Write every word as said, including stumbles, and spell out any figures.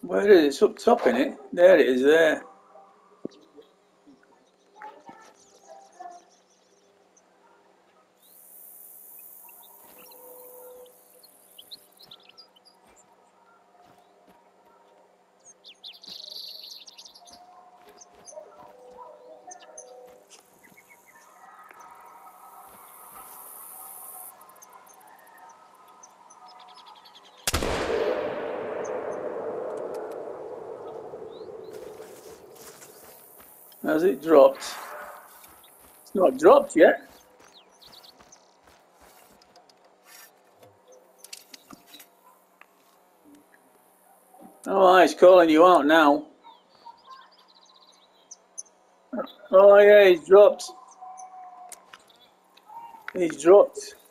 Where is it? It's up top in it. There it is there. Has it dropped? It's not dropped yet. Oh, it's calling you out now. Oh yeah, he's dropped. He's dropped.